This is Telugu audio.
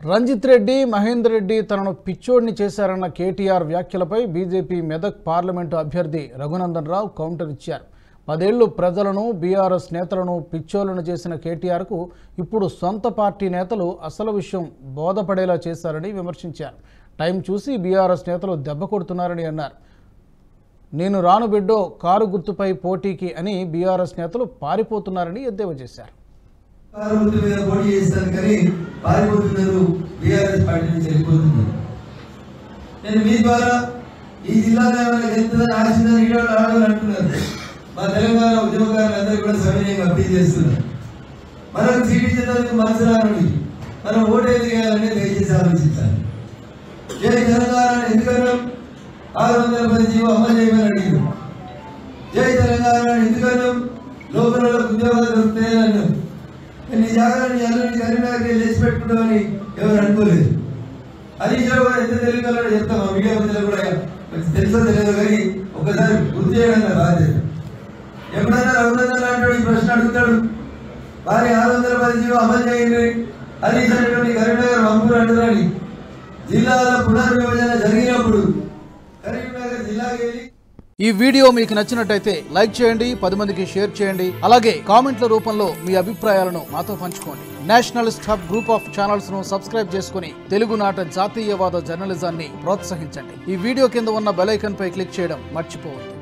రంజిత్ రెడ్డి, మహేందర్ రెడ్డి తనను పిచ్చోడిని చేశారన్న కేటీఆర్ వ్యాఖ్యలపై బీజేపీ మెదక్ పార్లమెంటు అభ్యర్థి రఘునందన్ రావు కౌంటర్ ఇచ్చారు. 10 ఏళ్లు ప్రజలను, బీఆర్ఎస్ నేతలను పిచ్చోళ్లను చేసిన కేటీఆర్కు ఇప్పుడు సొంత పార్టీ నేతలు అసలు విషయం బోధపడేలా చేశారని విమర్శించారు. టైం చూసి బీఆర్ఎస్ నేతలు దెబ్బ కొడుతున్నారని అన్నారు. నేను రాను బిడ్డో కారు గుర్తుపై పోటీకి అని బీఆర్ఎస్ నేతలు పారిపోతున్నారని ఎద్దేవా చేశారు. తెలంగాణ ఉద్యోగాలందరూ కూడా సవినయంగా అప్పీల్ చేస్తున్నారు. మనకు సీటీ చేసేందుకు మనసు రానుంది. మనం ఓటేది వేయాలని దయచేసి ఆలోచించాలి. జై తెలంగాణ ఎందుకన్నా 610 జీవో అమలు చేయమని అడిగారు. జై తెలంగాణ ఎందుకన్నా లోపల ఉద్యోగాలు దొరుకుతాయని అన్నారు. నీ జాగ్రత్త అల్లుని కరీంనగర్కి లేచి పెట్టుకుంటామని ఎవరు అనుకోలేదు. హరీష్ రావు కూడా ఎంత తెలియగలడో చెప్తాం. ఆ మీడియా మధ్యలో కూడా తెలుసో తెలియదు కానీ ఒకసారి గుర్తు చేయడం నా బాధ్యత. ఎప్పుడైనా రఘునందన్ లాంటి ఈ ప్రశ్న అడుగుతాడు, వారి 610 జీవో అమలు చేయండి, హరీష్ అనేటువంటి కరీంనగర్ వంపూర్ అంటున్నాడు. జిల్లాల పునర్విభజన జరిగినప్పుడు కరీంనగర్ జిల్లాకి వెళ్ళి ఈ వీడియో మీకు నచ్చినట్టయితే లైక్ చేయండి, 10 మందికి షేర్ చేయండి. అలాగే కామెంట్ల రూపంలో మీ అభిప్రాయాలను మాతో పంచుకోండి. Nationalist hub group of channels ను సబ్స్క్రైబ్ చేసుకుని తెలుగునాట జాతీయవాద జర్నలిజాన్ని ప్రోత్సహించండి. ఈ వీడియో కింద ఉన్న బెల్ ఐకాన్ పై క్లిక్ చేయడం మర్చిపోవద్దు.